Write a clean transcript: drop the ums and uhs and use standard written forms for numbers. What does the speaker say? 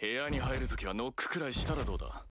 部屋に入るときはノックくらいしたらどうだ。